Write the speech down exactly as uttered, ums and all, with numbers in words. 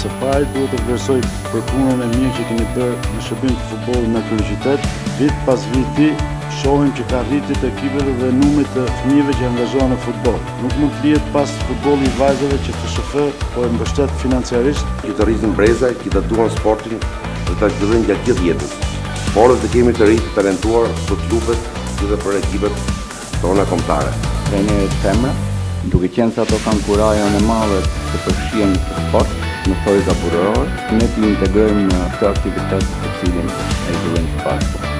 Së pari duhet të vlerësoj për punën e mirë që keni bërë në shërbim të futbollit në kryeqytet. Vit pas viti shohim që ka rritje të ekipeve dhe numrit të fëmijëve që angazhohen në futboll. Nuk mund të lihet pas futbolli i vajzave që F S F po e mbështet financiarisht. Që të rrisin breza, që të duan sportin dhe ta zhvillojnë gjatë gjithë jetës. Por të kemi të rinj të talentuar për klubet dhe për ekipet tona kombëtare. Trajnerët femra, duke qenë se ato kanë kurajën e madhe të përfshihen në sport, në thojë burrore, ne t'i integrojmë në këtë aktivitet të cilin e zhvillojmë së bashku.